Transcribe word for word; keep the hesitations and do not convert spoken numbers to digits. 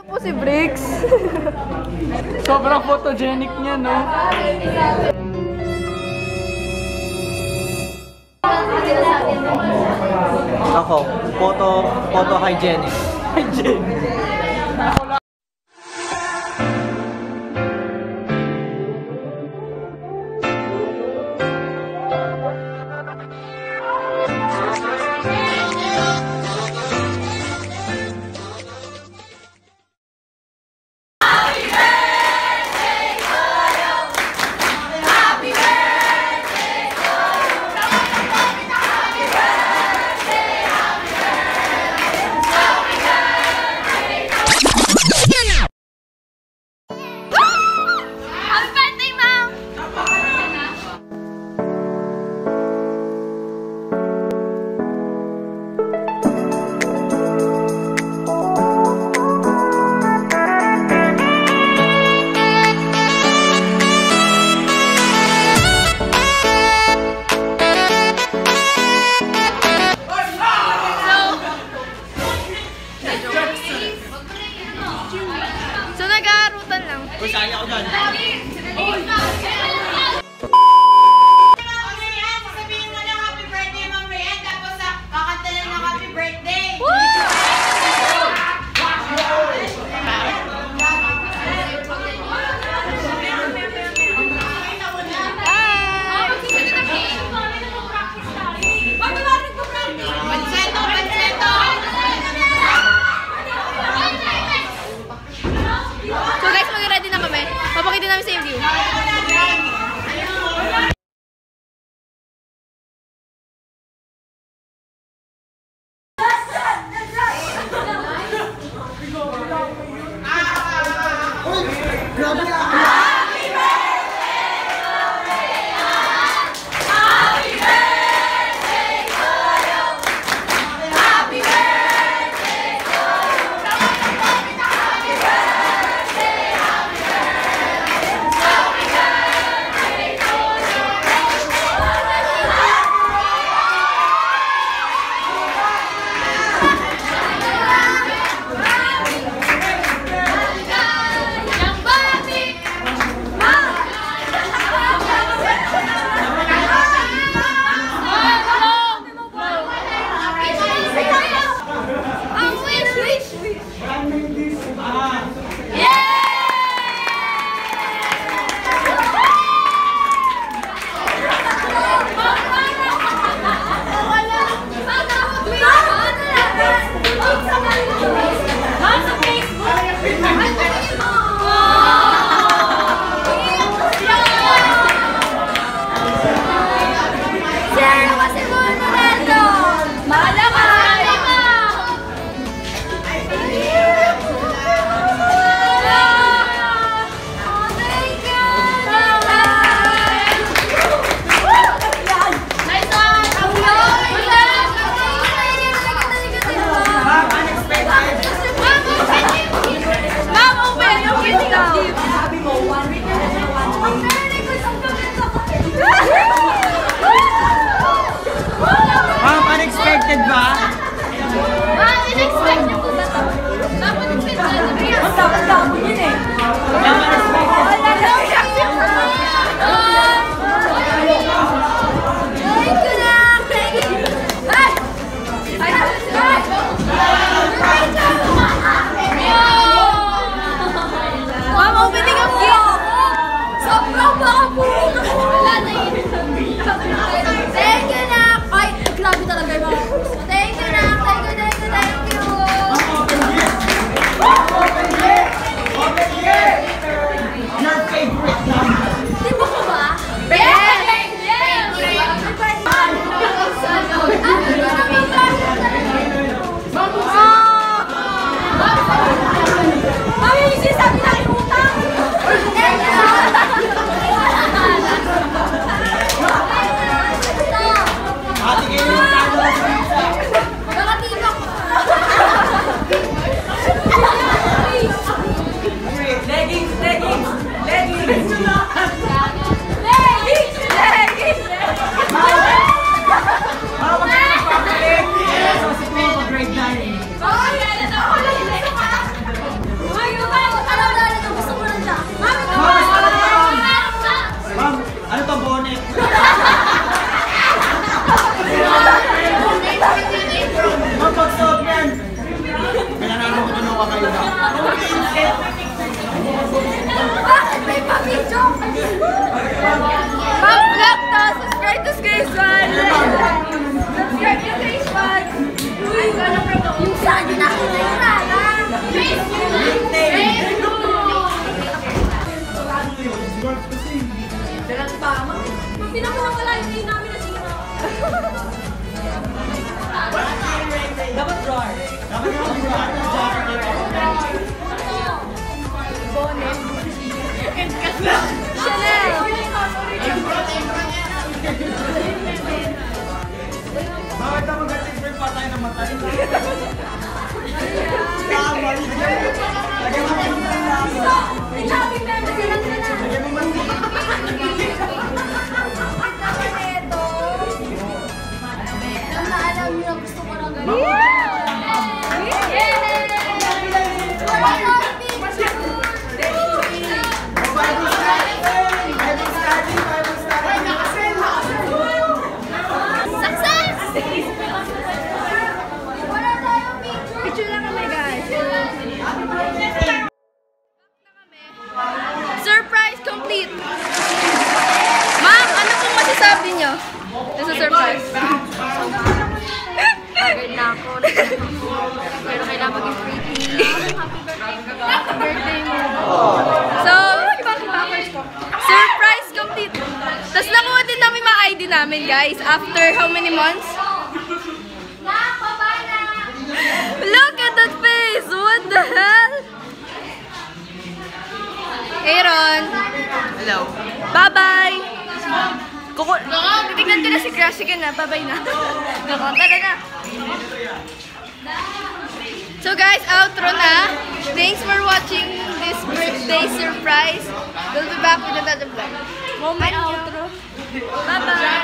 Ito po si Briggs. Sobrang photogenic niya, no? Ako, photo, photo hygienic. Hygienic. So, nag-aarutan lang. Uy, sali ako dyan. Sabihin mo lang happy birthday, Ma'am Rian, tapos kakanta lang ng happy birthday. So guys, mag-ready na kami. Papakita namin sa yung view. Ma'am vlog to! Subscribe to Grace One! Subscribe to Grace One! Yung saan din ako na yung rana! Pinapawala yung namin na sino. Dapat drawer. Dapat Chanel! bakit naman gating pa tayo ng mata? Picture lang kami, guys. Surprise complete! Ma'am, ano pong masasabi niyo? Sa surprise. Agad na ako. Pero kailangan maging pretty. Happy birthday mo. So, surprise complete! Tapos nakuha din namin mga I D namin, guys. After how many months? Look at that face! What the hell? Aaron! Hello. Bye-bye! Kuku... Titignan ko na si Crush. Sige na, bye-bye na. Tara na. So guys, outro na. Thanks for watching this birthday surprise. We'll be back with another vlog. Moment outro. Bye-bye!